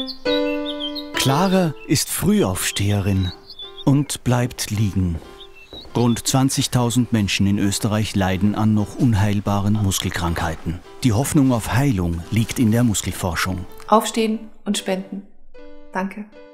Clara ist Frühaufsteherin und bleibt liegen. Rund 20.000 Menschen in Österreich leiden an noch unheilbaren Muskelkrankheiten. Die Hoffnung auf Heilung liegt in der Muskelforschung. Aufstehen und spenden. Danke.